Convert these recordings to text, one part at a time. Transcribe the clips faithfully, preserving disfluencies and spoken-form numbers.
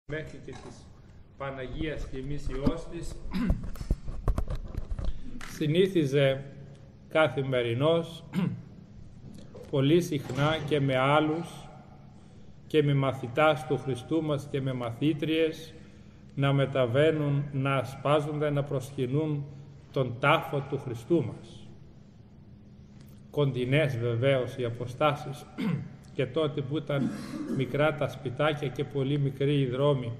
μέχρι και της Παναγίας και Μνησιός της συνήθιζε καθημερινώς πολύ συχνά και με άλλους και με μαθητάς του Χριστού μας και με μαθήτριες να μεταβαίνουν, να ασπάζονται, να προσκυνούν τον τάφο του Χριστού μας. Κοντινές βεβαίως οι αποστάσεις και τότε που ήταν μικρά τα σπιτάκια και πολύ μικροί οι δρόμοι.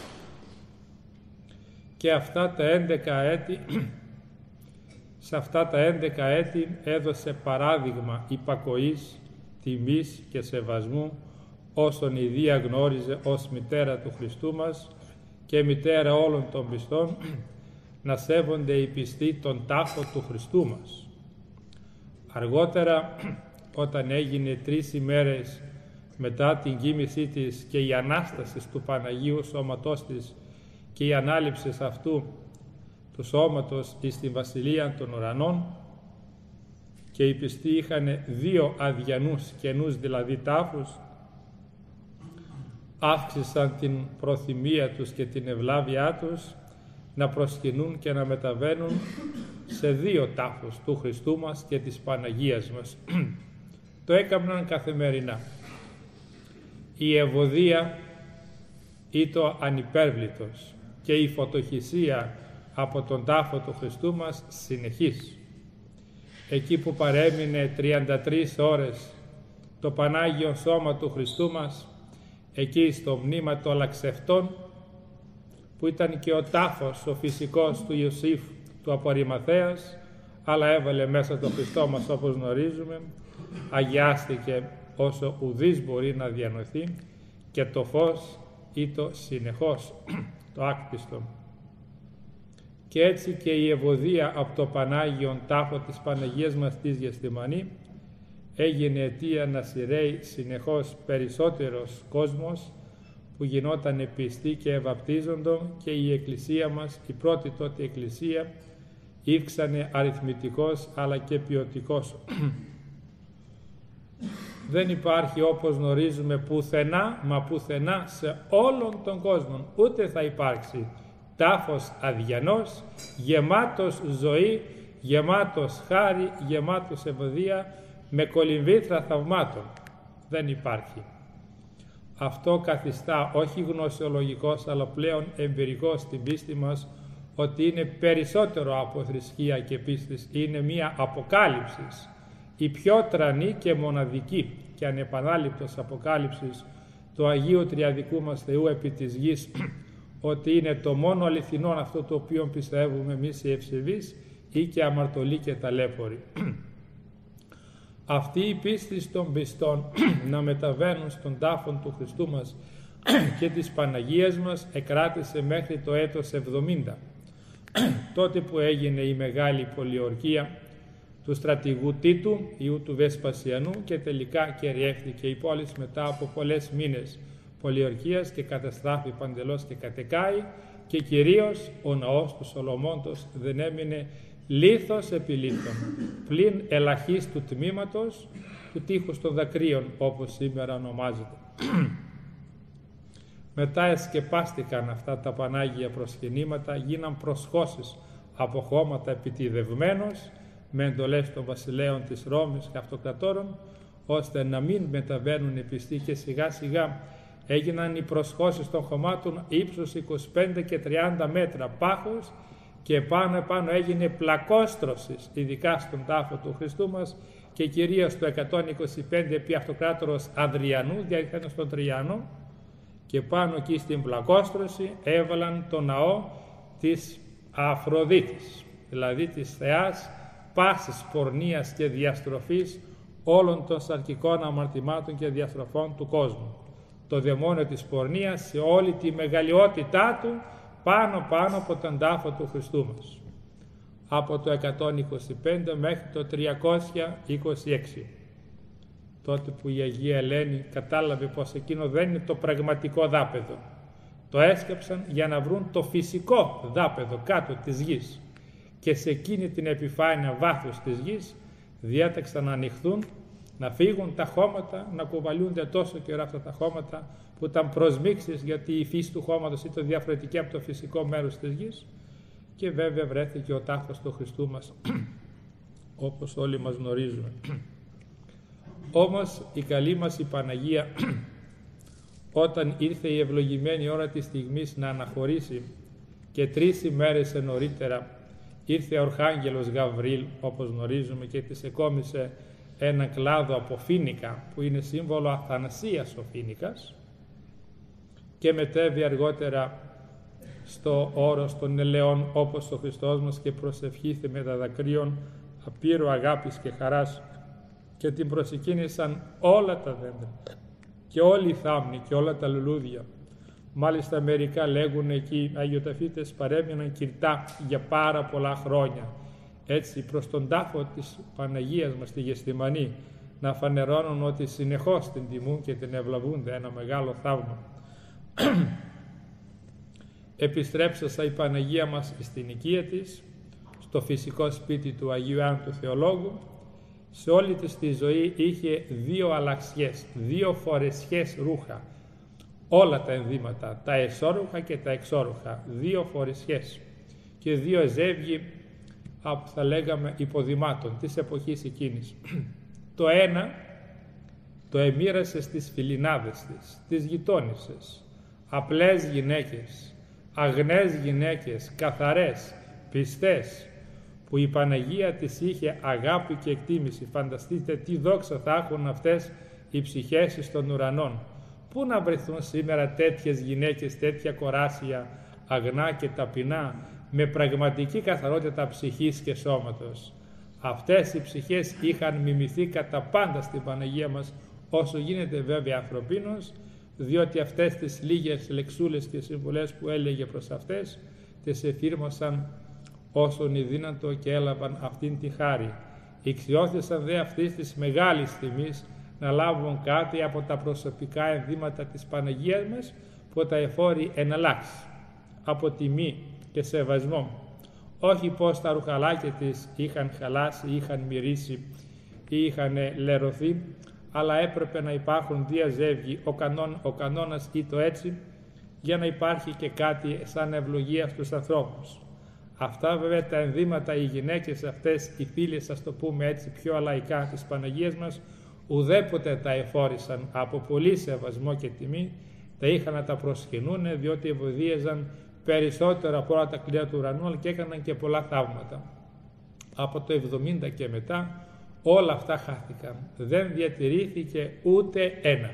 Και αυτά τα έντεκα έτη, σε αυτά τα έντεκα έτη έδωσε παράδειγμα υπακοής, τιμής και σεβασμού όσον η Δία γνώριζε ως μητέρα του Χριστού μας και μητέρα όλων των πιστών, να σέβονται οι πιστοί τον τάφο του Χριστού μας. Αργότερα, όταν έγινε τρεις ημέρες μετά την κοίμησή της και η Ανάσταση του Παναγίου Σώματός της και η ανάληψη αυτού του σώματος εις την Βασιλεία των Ουρανών, και οι πιστοί είχαν δύο αδιανούς καινούς δηλαδή τάφους, αύξησαν την προθυμία τους και την ευλάβειά τους να προσκυνούν και να μεταβαίνουν σε δύο τάφους του Χριστού μας και της Παναγίας μας. Το έκαναν καθημερινά. Η ευωδία ήτο ανυπέρβλητος και η φωτοχυσία από τον τάφο του Χριστού μας συνεχής. Εκεί που παρέμεινε τριάντα τρεις ώρες το Πανάγιο Σώμα του Χριστού μας, εκεί στο μνήμα των λαξευτών, που ήταν και ο τάφος ο φυσικός του Ιωσήφ του από Αριμαθαίας, αλλά έβαλε μέσα το Χριστό μας όπως γνωρίζουμε, αγιάστηκε όσο ουδής μπορεί να διανοηθεί και το φως ήτο συνεχώς το άκτιστο. Και έτσι και η ευωδία από το Πανάγιον τάφο της Παναγίας μας της Γεστημανή έγινε αιτία να σειραίει συνεχώς περισσότερος κόσμος που γινόταν πιστοί και ευαπτίζοντο, και η Εκκλησία μας, η πρώτη τότε Εκκλησία, ήρξανε αριθμητικός αλλά και ποιοτικός. Δεν υπάρχει, όπως γνωρίζουμε, πουθενά, μα πουθενά σε όλον τον κόσμο, ούτε θα υπάρξει τάφος αδιανός, γεμάτος ζωή, γεμάτος χάρη, γεμάτος ευωδία, με κολυμβήθρα θαυμάτων. Δεν υπάρχει. Αυτό καθιστά όχι γνωσιολογικός, αλλά πλέον εμπειρικός στην πίστη μας, ότι είναι περισσότερο από θρησκεία και πίστης, είναι μία αποκάλυψη, η πιο τρανή και μοναδική και ανεπανάληπτος αποκάλυψης του Αγίου Τριαδικού μας Θεού επί της γης, ότι είναι το μόνο αληθινό αυτό το οποίο πιστεύουμε εμείς οι ευσεβείς ή και αμαρτωλοί και ταλέποροι. Αυτή η πίστη των πιστών να μεταβαίνουν στον τάφον του Χριστού μας και της Παναγίας μας εκράτησε μέχρι το έτος εβδομήντα, τότε που έγινε η μεγάλη πολιορκία του στρατηγού Τίτου, ιού του Βεσπασιανού, και τελικά κυριεύθηκε η πόλη μετά από πολλές μήνες πολιορκίας και καταστράφη παντελώς και κατεκάει, και κυρίως ο ναός του Σολομώντος δεν έμεινε λίθος επί λίθων, πλην ελαχίστου τμήματος του τείχους των δακρύων, όπως σήμερα ονομάζεται. Μετά εσκεπάστηκαν αυτά τα Πανάγια προσκυνήματα, γίναν προσχώσεις από χώματα επιτιδευμένος με εντολές των βασιλέων της Ρώμης και αυτοκρατόρων, ώστε να μην μεταβαίνουν οι πιστοί, και σιγά σιγά έγιναν οι προσχώσεις των χωμάτων ύψους είκοσι πέντε και τριάντα μέτρα πάχους, και πάνω επάνω έγινε πλακόστρωση, ειδικά στον τάφο του Χριστού μας, και κυρίως το εκατόν είκοσι πέντε επί αυτοκράτορος Αδριανού, διαλύθηκαν στον Τριάνο, και πάνω εκεί στην πλακόστρωση έβαλαν το ναό της Αφροδίτης, δηλαδή της θεάς πάσης πορνείας και διαστροφής όλων των σαρκικών αμαρτημάτων και διαστροφών του κόσμου. Το δαιμόνιο της πορνείας σε όλη τη μεγαλειότητά του πάνω πάνω από τον τάφο του Χριστού μας. Από το εκατόν είκοσι πέντε μέχρι το τριακόσια είκοσι έξι. Τότε που η Αγία Ελένη κατάλαβε πως εκείνο δεν είναι το πραγματικό δάπεδο. Το έσκαψαν για να βρουν το φυσικό δάπεδο κάτω της γης, και σε εκείνη την επιφάνεια βάθους της γης διέταξαν να ανοιχθούν Να φύγουν τα χώματα, να κουβαλιούνται τόσο καιρό αυτά τα χώματα που ήταν προσμίξεις, γιατί η φύση του χώματος ήταν διαφορετική από το φυσικό μέρος της γης, και βέβαια βρέθηκε ο τάφος του Χριστού μας, όπως όλοι μας γνωρίζουμε. Όμως η καλή μας η Παναγία, όταν ήρθε η ευλογημένη ώρα της στιγμής να αναχωρήσει, και τρεις ημέρες νωρίτερα ήρθε ο Αρχάγγελος Γαβρίλ, όπως γνωρίζουμε, και της εκόμισε έναν κλάδο από φοίνικα, που είναι σύμβολο αθανασίας ο φοίνικας, και μετέβη αργότερα στο όρος των ελαιών, όπως ο Χριστός μας, και προσευχήθη με τα δακρύων απείρου αγάπης και χαράς, και την προσκύνησαν όλα τα δέντρα και όλοι οι θάμνοι και όλα τα λουλούδια. Μάλιστα μερικά λέγουν εκεί οι αγιοταφίτες παρέμειναν κυρτά για πάρα πολλά χρόνια, έτσι προς τον τάφο της Παναγίας μας στη Γεστημανή, να φανερώνουν ότι συνεχώς την τιμούν και την ευλαβούνται, ένα μεγάλο θαύμα. Επιστρέψασα η Παναγία μας στην οικία της, στο φυσικό σπίτι του Αγίου Ιωάννου του Θεολόγου. Σε όλη της τη ζωή είχε δύο αλλαξιές, δύο φορεσιές ρούχα, όλα τα ενδύματα, τα εσώρουχα και τα εξώρουχα, δύο φορεσιές και δύο ζεύγοι από, θα λέγαμε, υποδημάτων της εποχής εκείνης. Το ένα το εμοίρασε στις φιλινάδες της, τις γειτόνισσες, απλές γυναίκες, αγνές γυναίκες, καθαρές, πιστές, που η Παναγία της είχε αγάπη και εκτίμηση. Φανταστείτε τι δόξα θα έχουν αυτές οι ψυχές των ουρανών. Πού να βρεθούν σήμερα τέτοιες γυναίκες, τέτοια κοράσια, αγνά και ταπεινά, με πραγματική καθαρότητα ψυχής και σώματος. Αυτές οι ψυχές είχαν μιμηθεί κατά πάντα στην Παναγία μας, όσο γίνεται βέβαια ανθρωπίνως, διότι αυτές τις λίγες λεξούλες και συμβουλές που έλεγε προς αυτές, τις εφήρμοσαν όσον η δύνατο και έλαβαν αυτήν τη χάρη. Ηξιώθησαν δε αυτής της μεγάλης τιμής να λάβουν κάτι από τα προσωπικά ενδύματα της Παναγίας μας, που τα εφόρει εναλλάξει από τιμή και σεβασμό. Όχι πως τα ρουχαλάκια της είχαν χαλάσει, είχαν μυρίσει ή είχαν λερωθεί, αλλά έπρεπε να υπάρχουν δύο ζεύγοι, ο, κανόν, ο κανόνας ή το έτσι, για να υπάρχει και κάτι σαν ευλογία στους ανθρώπους. Αυτά βέβαια τα ενδύματα, οι γυναίκες αυτές, οι φίλες, ας το πούμε έτσι πιο λαϊκά, της Παναγίας μας, ουδέποτε τα εφόρησαν από πολύ σεβασμό και τιμή, τα είχαν να τα προσκυνούν, διότι ευωδίαζαν περισσότερο από όλα τα κλειδιά του ουρανού και έκαναν και πολλά θαύματα. Από το εβδομήντα και μετά όλα αυτά χάθηκαν. Δεν διατηρήθηκε ούτε ένα.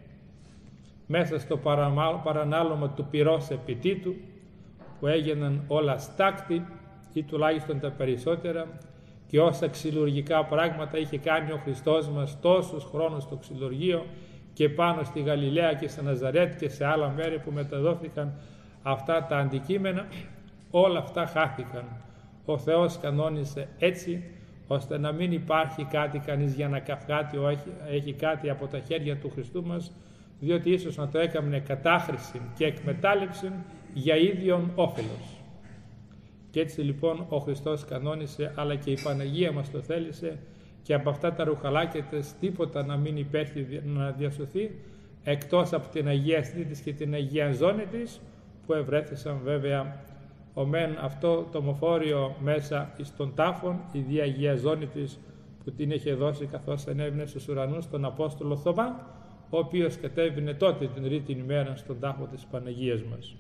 Μέσα στο παρανάλωμα του πυρός επιτήτου, που έγιναν όλα στάκτη ή τουλάχιστον τα περισσότερα, και όσα ξυλουργικά πράγματα είχε κάνει ο Χριστός μας τόσους χρόνους στο ξυλουργείο και πάνω στη Γαλιλαία και σε Ναζαρέτ και σε άλλα μέρη που μεταδόθηκαν αυτά τα αντικείμενα, όλα αυτά χάθηκαν. Ο Θεός κανόνισε έτσι, ώστε να μην υπάρχει κάτι κανείς για να καυχάται έχει, έχει κάτι από τα χέρια του Χριστού μας, διότι ίσως να το έκαμνε κατάχρηση και εκμετάλλευση για ίδιον όφελος. Και έτσι λοιπόν ο Χριστός κανόνισε, αλλά και η Παναγία μας το θέλησε, και από αυτά τα ρουχαλάκια της τίποτα να μην υπέρχει να διασωθεί, εκτός από την Αγία Αισθή της και την Αγία Ζώνη της, που ευρέθησαν βέβαια ο μεν αυτό το μοφόριο μέσα εις των τάφων, η Δία Αγία Ζώνη της, που την είχε δώσει καθώς ανέβαινε στους ουρανούς τον Απόστολο Θωμά, ο οποίος κατέβηνε τότε την τρίτη ημέρα στον τάφο της Παναγίας μας.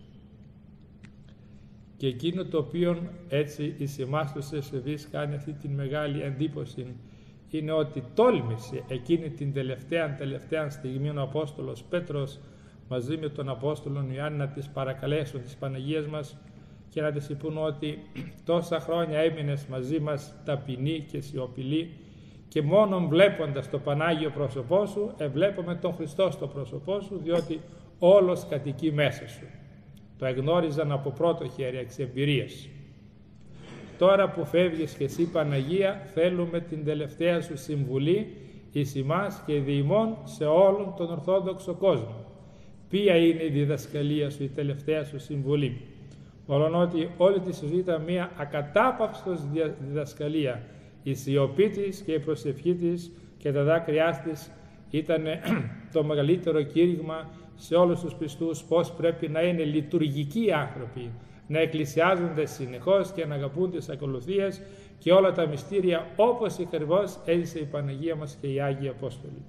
Και εκείνο το οποίο έτσι εις εμάς τους ευσεβείς κάνει αυτή την μεγάλη εντύπωση, είναι ότι τόλμησε εκείνη την τελευταία τελευταία στιγμή ο Απόστολος Πέτρος μαζί με τον Απόστολο Ιωάννη να τις παρακαλέσουν της Παναγίας μας και να της είπουν ότι τόσα χρόνια έμεινες μαζί μας ταπεινή και σιωπηλή, και μόνον βλέποντας το Πανάγιο πρόσωπό σου εβλέπουμε τον Χριστό στο πρόσωπό σου, διότι όλος κατοικεί μέσα σου. Το εγνώριζαν από πρώτο χέρι εξ εμπειρίας. Τώρα που φεύγεις και εσύ Παναγία, θέλουμε την τελευταία σου συμβουλή εις ημάς και διημών σε όλον τον Ορθόδοξο κόσμο. Ποια είναι η διδασκαλία σου, η τελευταία σου συμβουλή? Μόλον ότι όλη τη ζωή ήταν μία ακατάπαυστος διδασκαλία. Η σιωπή της και η προσευχή της και τα δάκρυά της ήταν το μεγαλύτερο κήρυγμα σε όλους τους πιστούς πώς πρέπει να είναι λειτουργικοί άνθρωποι, να εκκλησιάζονται συνεχώς και να αγαπούν τις ακολουθίες και όλα τα μυστήρια όπως ακριβώς έζησε η Παναγία μας και οι Άγιοι Απόστολοι.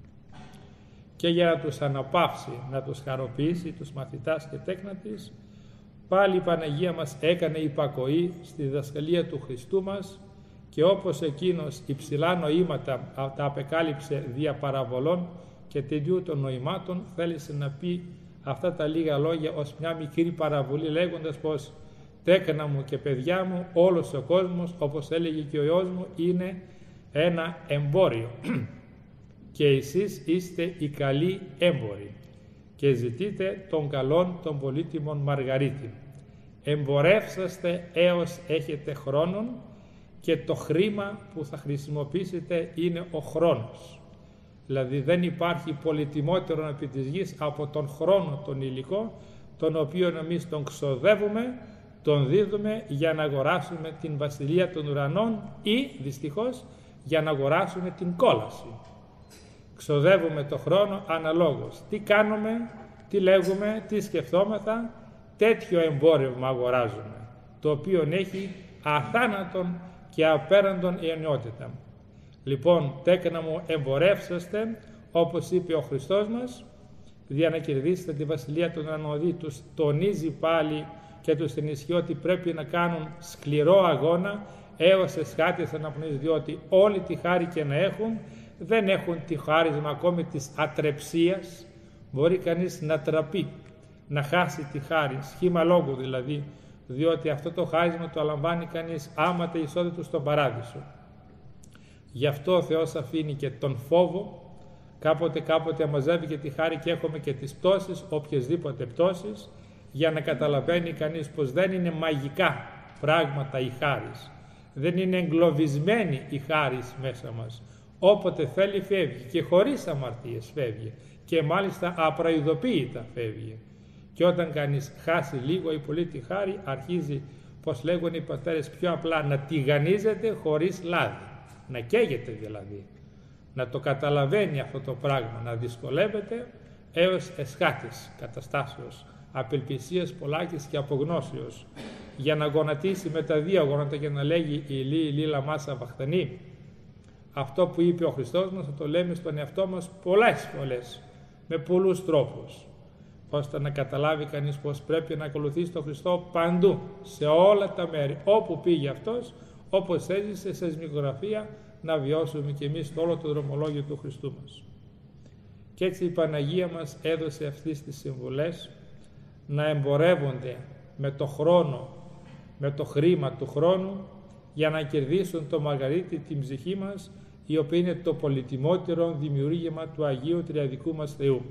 Και για να τους αναπαύσει, να τους χαροποιήσει, τους μαθητάς και τέκνα της, πάλι η Παναγία μας έκανε υπακοή στη διδασκαλία του Χριστού μας και όπως εκείνος υψηλά νοήματα τα απεκάλυψε δια παραβολών και τεντιού των νοημάτων, θέλησε να πει αυτά τα λίγα λόγια ως μια μικρή παραβολή, λέγοντας πως «Τέκνα μου και παιδιά μου, όλος ο κόσμος, όπως έλεγε και ο Υιός μου, είναι ένα εμπόριο και εσείς είστε οι καλοί έμποροι και ζητείτε τον καλόν των πολύτιμων Μαργαρίτη. Εμπορεύσαστε έως έχετε χρόνον και το χρήμα που θα χρησιμοποιήσετε είναι ο χρόνος». Δηλαδή δεν υπάρχει πολυτιμότερο επί της γης από τον χρόνο τον υλικό, τον οποίο εμείς τον ξοδεύουμε, τον δίδουμε για να αγοράσουμε την βασιλεία των ουρανών ή δυστυχώς για να αγοράσουμε την κόλαση. Ξοδεύουμε το χρόνο αναλόγως. Τι κάνουμε, τι λέγουμε, τι σκεφτόμεθα, τέτοιο εμπόρευμα αγοράζουμε, το οποίο έχει αθάνατον και απέραντον αιωνιότητα. Λοιπόν, τέκνα μου, εμπορεύσαστε, όπως είπε ο Χριστός μας, για να κερδίσετε τη βασιλεία των ουρανών. Τους τονίζει πάλι και τους ενισχύει ότι πρέπει να κάνουν σκληρό αγώνα έως εσχάτης αναπνοής, διότι όλη τη χάρη και να έχουν, δεν έχουν τη χάρισμα ακόμη της ατρεψίας. Μπορεί κανείς να τραπεί, να χάσει τη χάρη, σχήμα λόγου δηλαδή, διότι αυτό το χάρισμα το λαμβάνει κανείς άμα τε εισόδη του στον παράδεισο. Γι' αυτό ο Θεός αφήνει και τον φόβο, κάποτε κάποτε μαζεύει και τη χάρη και έχουμε και τις πτώσεις, οποιασδήποτε πτώσεις, για να καταλαβαίνει κανείς πως δεν είναι μαγικά πράγματα η χάρις, δεν είναι εγκλωβισμένη η χάρις μέσα μας. Όποτε θέλει φεύγει και χωρίς αμαρτίες φεύγει και μάλιστα απροειδοποίητα φεύγει. Και όταν κανείς χάσει λίγο ή πολύ τη χάρη, αρχίζει, πως λέγουν οι πατέρες πιο απλά, να τηγανίζεται χωρίς λάδι, να καίγεται δηλαδή, να το καταλαβαίνει αυτό το πράγμα, να δυσκολεύεται έως εσχάτης καταστάσεως, απελπισίας πολλάκης και απογνώσεως, για να γονατίσει με τα δύο γόνατα και να λέγει «Ηλί, ηλί, λαμάσα βαχθανή». Αυτό που είπε ο Χριστός μας θα το λέμε στον εαυτό μας πολλές φορές, με πολλούς τρόπους, ώστε να καταλάβει κανείς πως πρέπει να ακολουθήσει τον Χριστό παντού, σε όλα τα μέρη, όπου πήγε αυτός, όπως έζησε σε σμιγογραφία, να βιώσουμε κι εμείς το όλο το δρομολόγιο του Χριστού μας. Και έτσι η Παναγία μας έδωσε αυτές τις συμβουλές να εμπορεύονται με το χρόνο, με το χρήμα του χρόνου, για να κερδίσουν το Μαργαρίτη την ψυχή μας, η οποία είναι το πολυτιμότερο δημιούργημα του Αγίου Τριαδικού μας Θεού.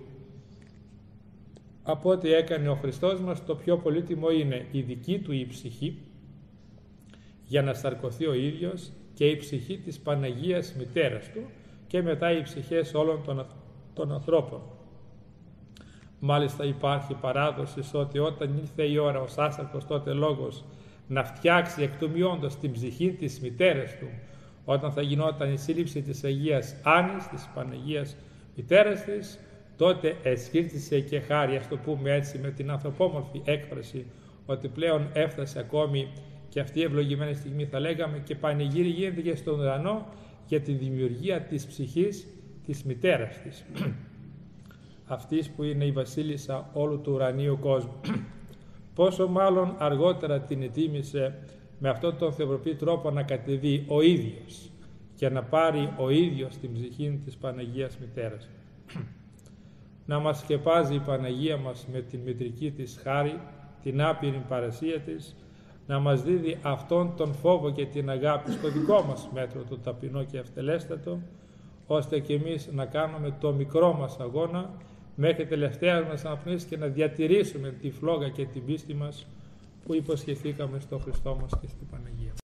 Από ό,τι έκανε ο Χριστός μας, το πιο πολύτιμο είναι η δική του η ψυχή, για να σαρκωθεί ο ίδιος, και η ψυχή της Παναγίας Μητέρας του και μετά οι ψυχές όλων των, των ανθρώπων. Μάλιστα υπάρχει παράδοση ότι όταν ήρθε η ώρα ο Σάσαρκος τότε λόγος να φτιάξει εκ του μειόντος την ψυχή της μητέρας του, όταν θα γινόταν η σύλληψη της Αγίας Άννης, της Παναγίας Μητέρας της, τότε εσφίρτησε και χάρη, ας το πούμε έτσι με την ανθρωπόμορφη έκφραση, ότι πλέον έφτασε ακόμη και αυτή η ευλογημένη στιγμή, θα λέγαμε, και πανηγύρι γίνεται και στον ουρανό για τη δημιουργία της ψυχής της μητέρας της, αυτής που είναι η βασίλισσα όλου του ουρανίου κόσμου. Πόσο μάλλον αργότερα την ετοίμησε με αυτόν τον θευροπή τρόπο να κατεβεί ο ίδιος και να πάρει ο ίδιος την ψυχή της Παναγίας Μητέρας. Να μας σκεπάζει η Παναγία μας με την μητρική της χάρη, την άπειρη παρασία της, να μας δίδει αυτόν τον φόβο και την αγάπη στο δικό μας μέτρο, το ταπεινό και ευτελέστατο, ώστε και εμείς να κάνουμε το μικρό μας αγώνα μέχρι τελευταίας μας αναπνοής και να διατηρήσουμε τη φλόγα και την πίστη μας που υποσχεθήκαμε στο Χριστό μας και στην Παναγία.